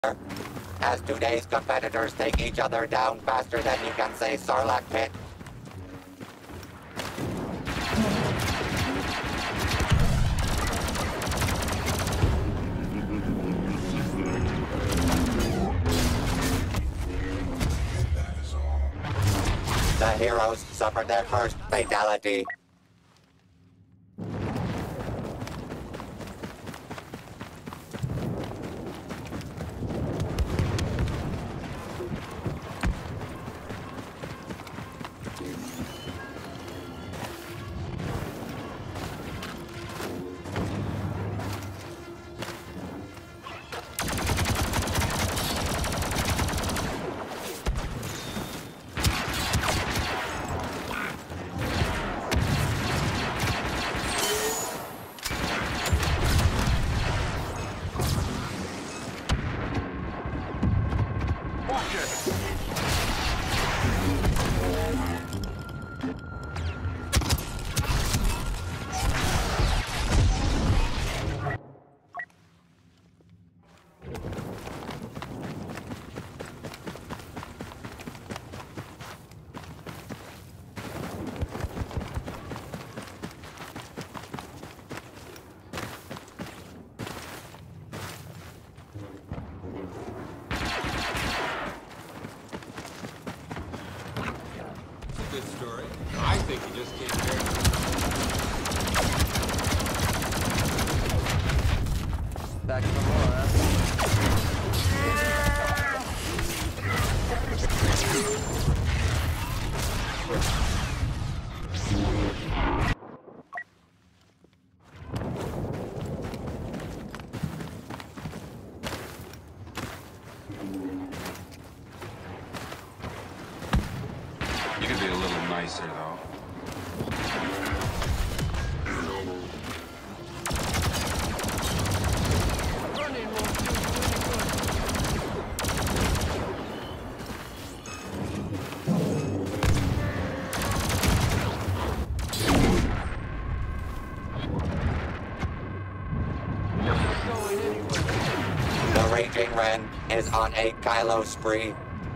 As today's competitors take each other down faster than you can say Sarlacc pit. The heroes suffered their first fatality. Good story. I think he just came here. Back for more, huh? You could be a little nicer, though. The Raging Ren is on a Kylo spree.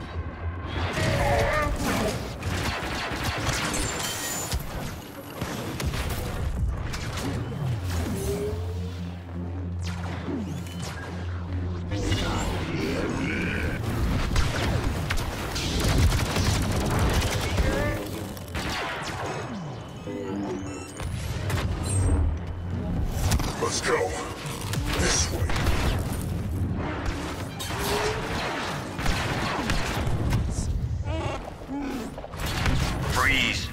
Let's go. This way. Freeze.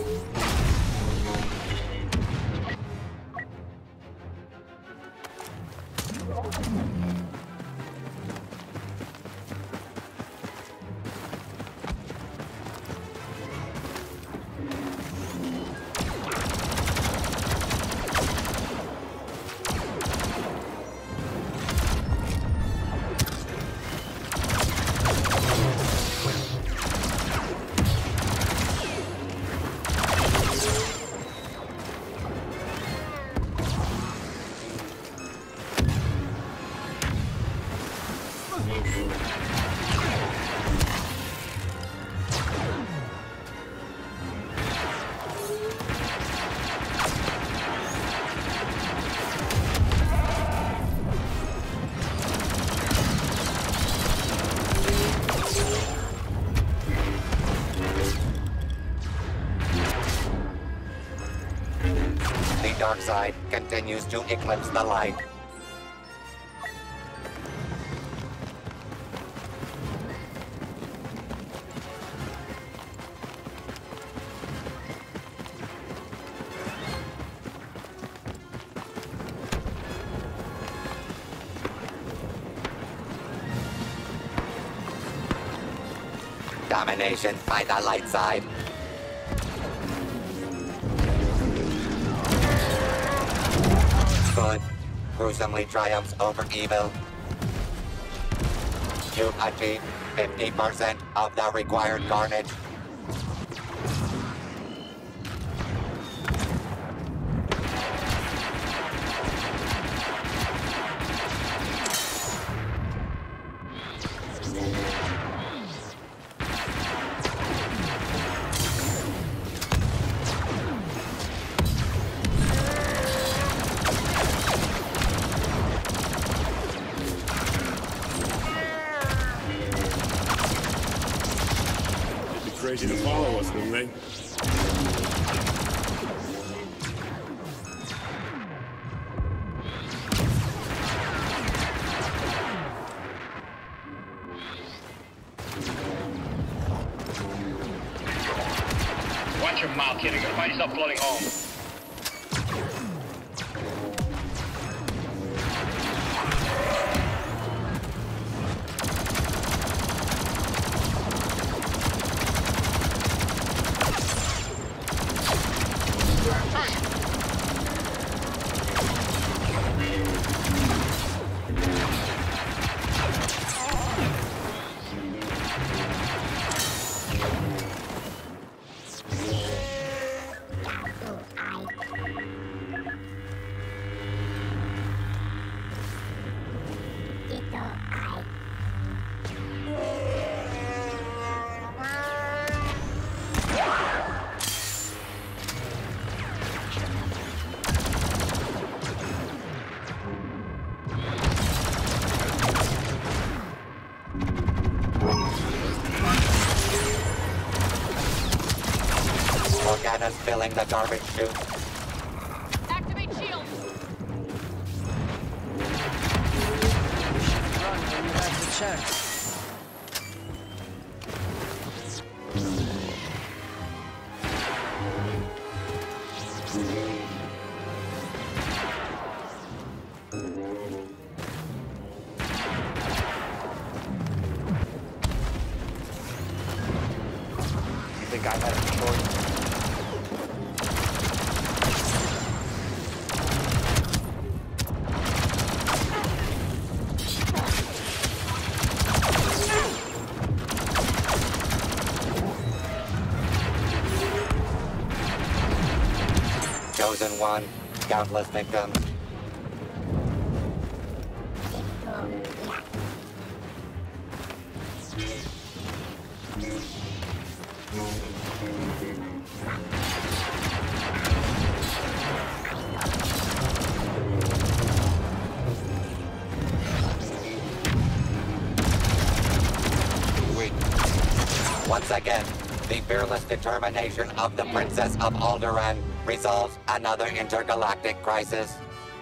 The dark side continues to eclipse the light. Domination by the light side. Good gruesomely triumphs over evil. You achieve 50% of the required carnage. Crazy to follow us, wouldn't they? Watch your mouth, kid. You're gonna find yourself floating home. Morgana's filling the garbage chute. Activate shield. Run when you have the check. You think I had a choice? Chosen one, countless victims. Once again, the fearless determination of the Princess of Alderaan resolves another intergalactic crisis.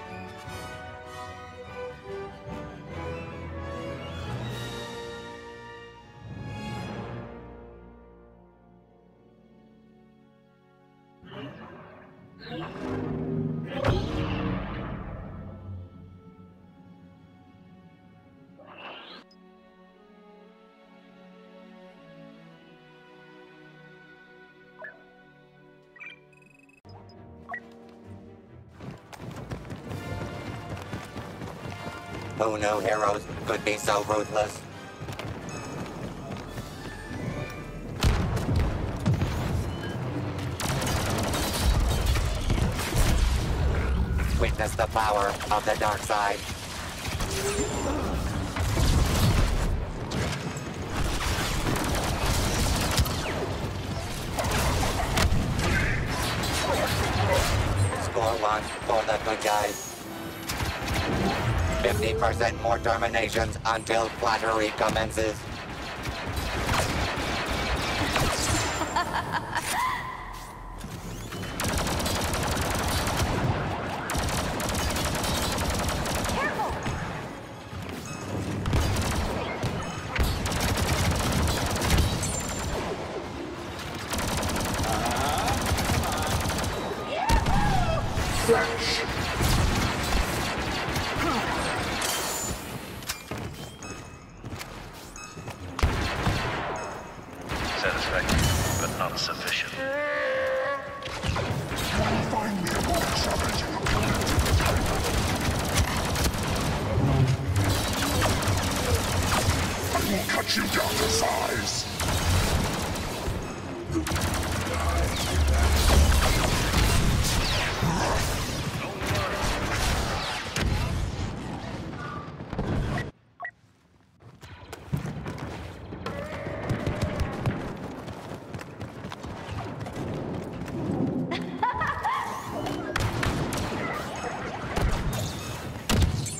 Who knew heroes could be so ruthless? Witness the power of the dark side. Score one for the good guys. 50% more terminations until flattery commences. Flash! Satisfactory, but not sufficient. Find me a more challenging I will cut you down to size.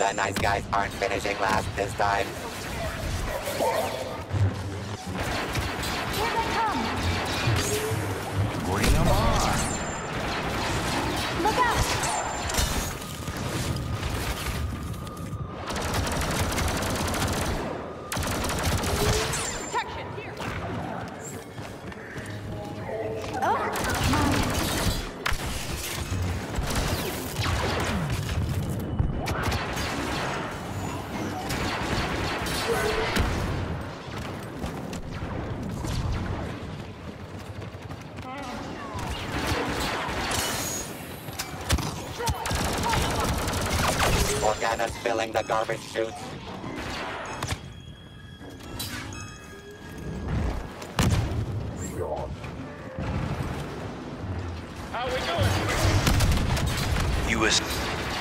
The nice guys aren't finishing last this time. Here they come! Bring 'em on. Look out! Protection, here! Oh, my. Organa's filling the garbage chutes. How we doing? U.S.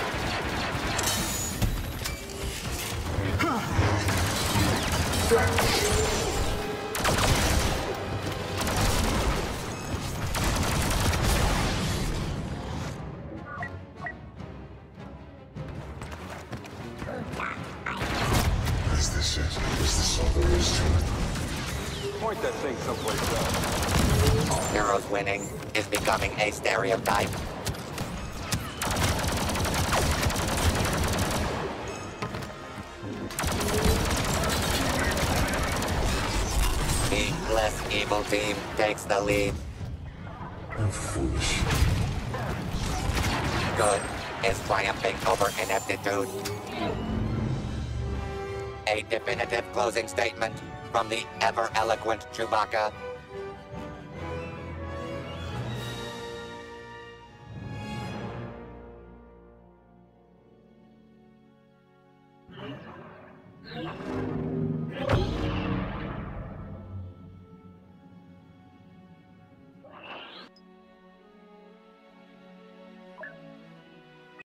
Is this it? Is this all there is to it? Point that thing someplace else. Heroes winning is becoming a stereotype. The less evil team takes the lead. I'm foolish. Good is triumphing over ineptitude. A definitive closing statement from the ever-eloquent Chewbacca